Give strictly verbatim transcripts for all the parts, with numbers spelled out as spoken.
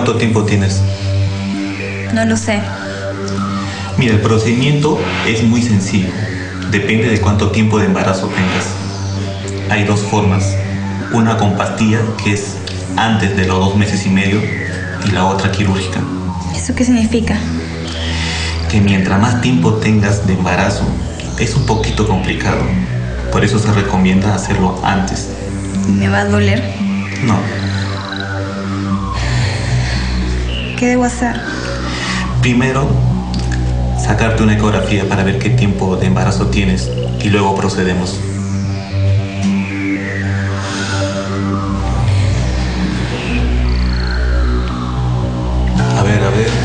¿Cuánto tiempo tienes? No lo sé. Mira, el procedimiento es muy sencillo. Depende de cuánto tiempo de embarazo tengas. Hay dos formas. Una con pastilla, que es antes de los dos meses y medio, y la otra quirúrgica. ¿Eso qué significa? Que mientras más tiempo tengas de embarazo, es un poquito complicado. Por eso se recomienda hacerlo antes. ¿Me va a doler? No. ¿Qué debo hacer? Primero, sacarte una ecografía para ver qué tiempo de embarazo tienes y luego procedemos. A ver, a ver.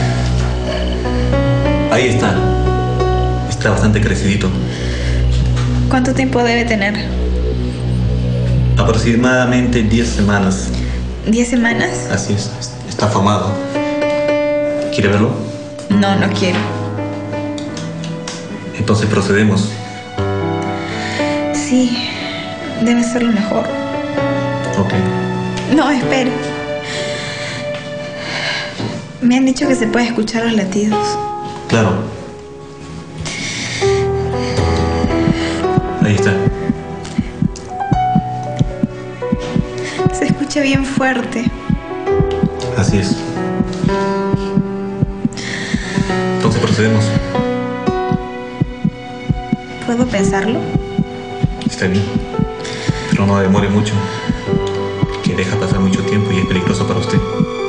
Ahí está. Está bastante crecidito. ¿Cuánto tiempo debe tener? Aproximadamente diez semanas. ¿Diez semanas? Así es. Está formado. ¿Quiere verlo? No, no quiero. Entonces procedemos. Sí, debe ser lo mejor. Ok. No, espere. Me han dicho que se puede escuchar los latidos. Claro. Ahí está. Se escucha bien fuerte. Así es. Entonces procedemos. ¿Puedo pensarlo? Está bien. Pero no demore mucho. Que deja pasar mucho tiempo y es peligroso para usted.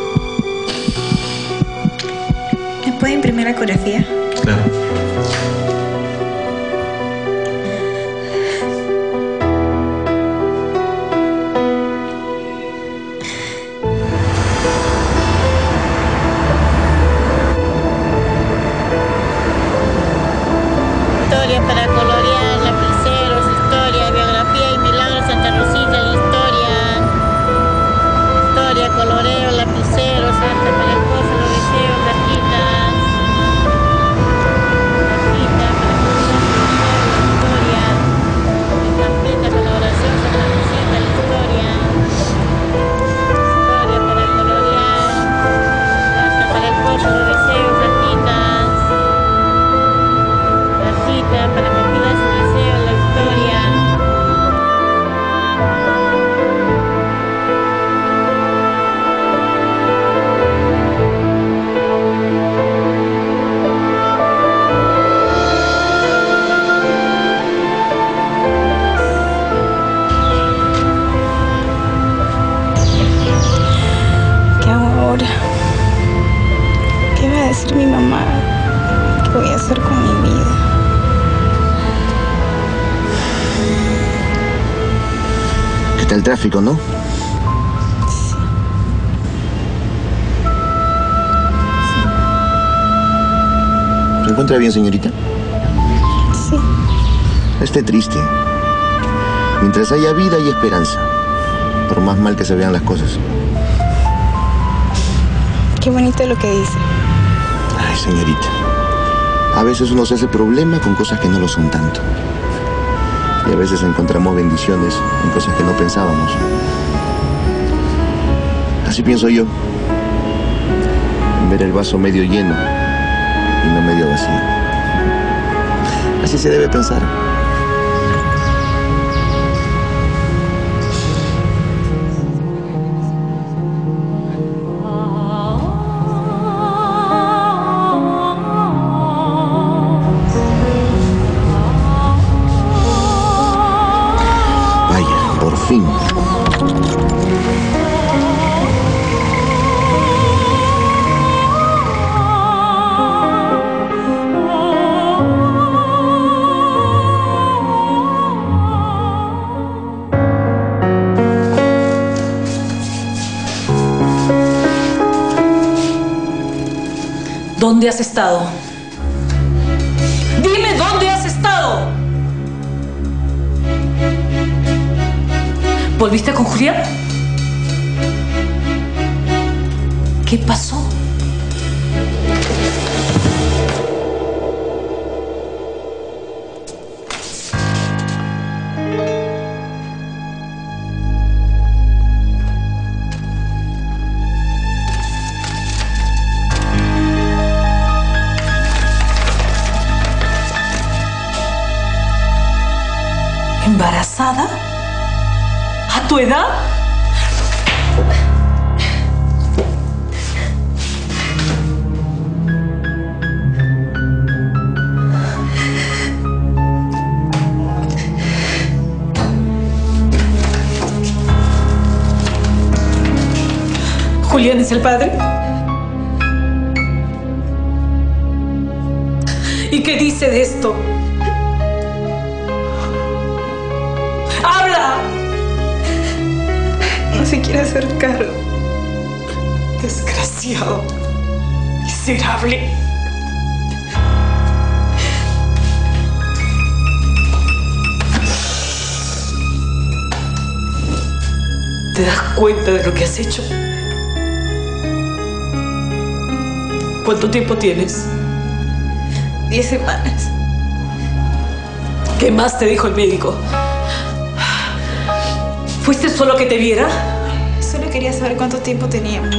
¿Me puede imprimir la ecografía? Claro. Historia para colorear, lapiceros, historia, biografía y milagros, Santa Rosita, la historia. Historia, coloreo, lapicero, Santa para el pozo, los deseos, tarjitas. Tarjita para colorear, la historia. Estampita, colaboración, Santa Rosita, la historia. Historia para colorear, Santa para el pozo, los deseos, tarjitas. Para que pida su deseo en la historia. ¿Qué hago ahora? ¿Qué va a decir mi mamá? ¿Qué voy a hacer con mi vida? ¿Qué tal el tráfico, no? Sí. ¿Se encuentra bien, señorita? Sí. No esté triste. Mientras haya vida hay esperanza. Por más mal que se vean las cosas. Qué bonito lo que dice. Ay, señorita. A veces uno se hace problema con cosas que no lo son tanto. Y a veces encontramos bendiciones en cosas que no pensábamos. Así pienso yo. En ver el vaso medio lleno y no medio vacío. Así se debe pensar. Vaya, por fin. ¿Dónde has estado? Dime, ¿dónde has estado? ¿Volviste con Julián? ¿Qué pasó? embarazada? ¿A tu edad? ¿Julián es el padre? ¿Y qué dice de esto? ¡Habla! No se quiere hacer cargo. Desgraciado. Miserable. ¿Te das cuenta de lo que has hecho? ¿Cuánto tiempo tienes? Diez semanas. ¿Qué más te dijo el médico? ¿Fuiste solo a que te viera? Solo quería saber cuánto tiempo teníamos.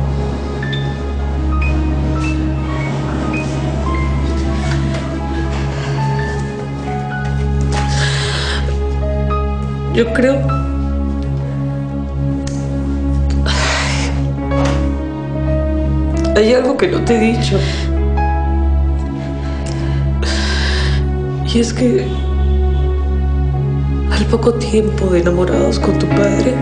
Yo creo... Hay algo que no te he dicho. Y es que al poco tiempo de enamorados con tu padre,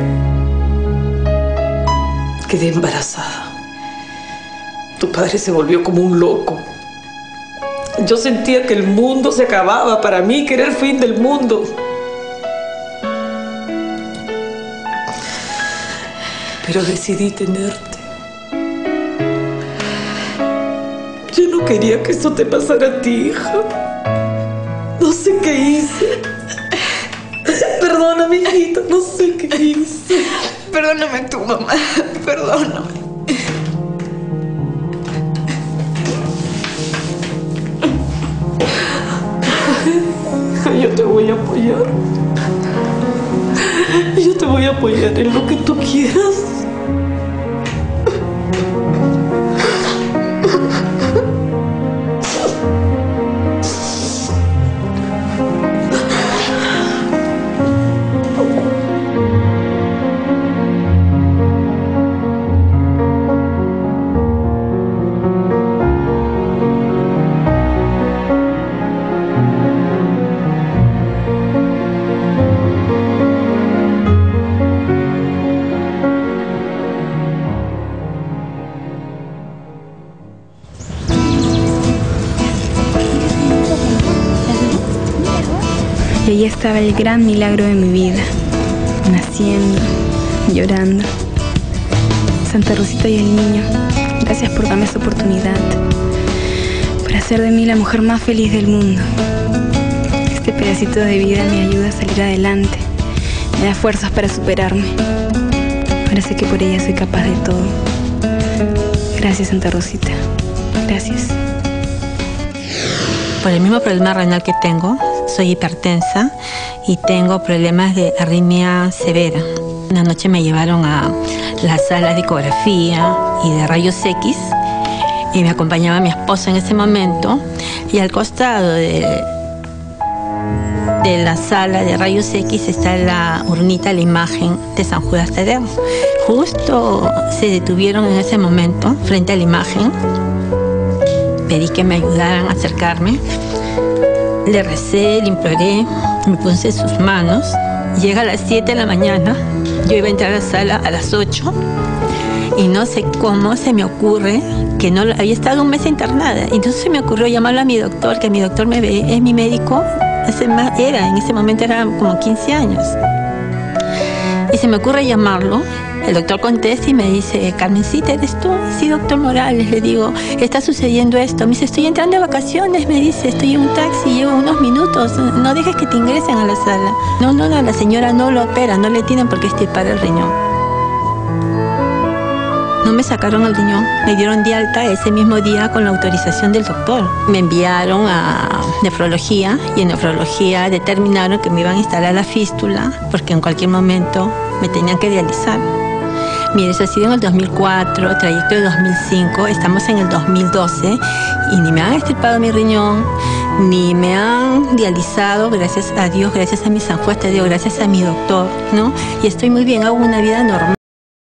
quedé embarazada. Tu padre se volvió como un loco. Yo sentía que el mundo se acababa para mí, que era el fin del mundo. Pero decidí tenerte. Yo no quería que esto te pasara a ti, hija. No sé qué hice. Perdóname, hijita, no sé qué hice. Perdóname tú, mamá. Perdóname. Hija, yo te voy a apoyar. Yo te voy a apoyar en lo que tú quieras. Y ahí estaba el gran milagro de mi vida, naciendo, llorando. Santa Rosita y el niño, gracias por darme esta oportunidad, por hacer de mí la mujer más feliz del mundo. Este pedacito de vida me ayuda a salir adelante, me da fuerzas para superarme. Ahora sé que por ella soy capaz de todo. Gracias, Santa Rosita. Gracias. Por el mismo problema renal que tengo, soy hipertensa y tengo problemas de arritmia severa. Una noche me llevaron a la sala de ecografía y de rayos X y me acompañaba mi esposo en ese momento, y al costado de, de la sala de rayos X está la urnita, la imagen de San Judas Tadeo. Justo se detuvieron en ese momento frente a la imagen. Pedí que me ayudaran a acercarme. Le recé, le imploré, me puse en sus manos. Llega a las siete de la mañana, yo iba a entrar a la sala a las ocho y no sé cómo se me ocurre que no había estado un mes internada. Entonces se me ocurrió llamarlo a mi doctor, que mi doctor me ve, es mi médico, hace más, era, en ese momento era como quince años. Y se me ocurre llamarlo. El doctor contesta y me dice, Carmencita, ¿eres tú? Sí, doctor Morales. Le digo, está sucediendo esto. Me dice, estoy entrando de vacaciones. Me dice, estoy en un taxi, llevo unos minutos. No dejes que te ingresen a la sala. No, no, no, la señora no lo opera, no le tienen por qué extirpar el riñón. No me sacaron el riñón, me dieron de alta ese mismo día con la autorización del doctor. Me enviaron a nefrología y en nefrología determinaron que me iban a instalar la fístula porque en cualquier momento me tenían que dializar. Mire, eso ha sido en el dos mil cuatro, trayecto de dos mil cinco, estamos en el dos mil doce y ni me han extirpado mi riñón, ni me han dializado, gracias a Dios, gracias a mi San Juan Tadeo, gracias a mi doctor, ¿no? Y estoy muy bien, hago una vida normal.